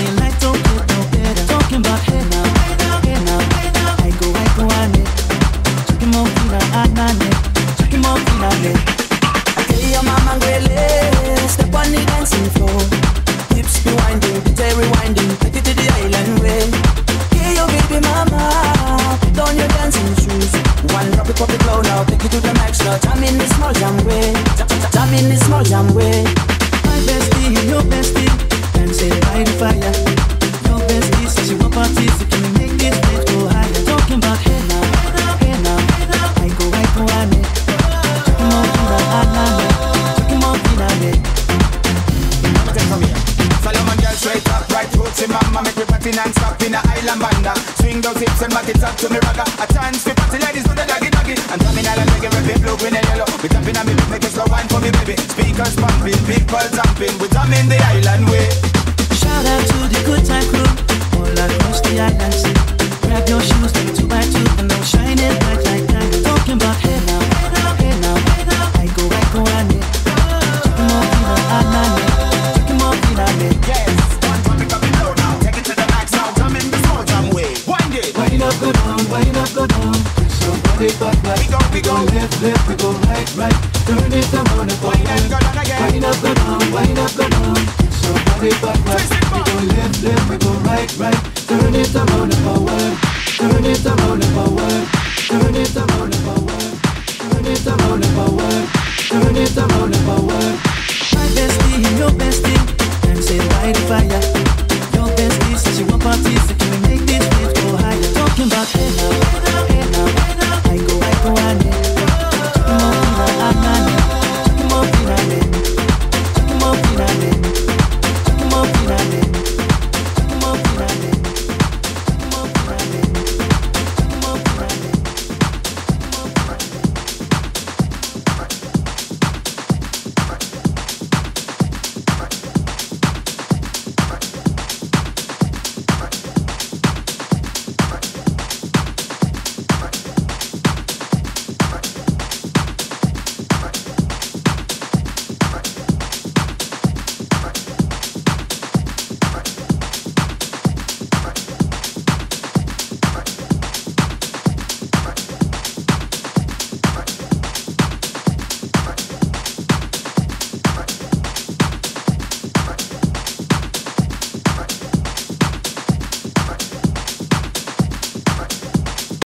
your life don't get no better. Talking about hey now, hey now. I go on it. Talking more fina, anane. Talking more fina, okay, your mama ngwele, step on the dancing floor. Hips be winding, DJ rewinding, take it to the island way. Okay, your baby mama, put on your dancing shoes. One drop it, pop it low now, take it to the max now. Jam in this small jam way, jam in this small jam way. My bestie and your bestie dancing by the fire. Your bestie says she want parties, so can we make this place go higher? Talking about hey now, hey now. I go on it. Talking more fina, anane. Talking more fina, Take from here. Follow my girl straight up, right roots in mama. Make me party non-stop in the island banda. Swing those hips and back it up to me ragga. A chance for party ladies do the doggy doggy. And coming out and reggae, red, blue, green and yellow. We jumping on me beat, make a slow wine for me baby. Speakers pumping, people jumping. We jamming the island way. Shout out to the good time crew all across the island sea. Grab your shoes, take it 2 by 2, and they'll shine it bright like diamond. Talking about hey now, hey now. I go on it. Talking more fina, anane. Talking more fina, Yes, one time we coming low now. Take it to the max now, jam in the small jam way. Wind it. Wind up, go down, wind up, go down. Somebody back right. We go left, we go right. Turn it around and Wind and go down again. wind up, go down. Somebody back right. We go left, we go right. Turn it around and forward. Turn it around and forward. Turn it around and forward. Turn it around and forward. Turn it around and forward. My bestie and your bestie dancing by the fire. Your bestie says she want parties, so can we make this place go higher? Talking about hey now.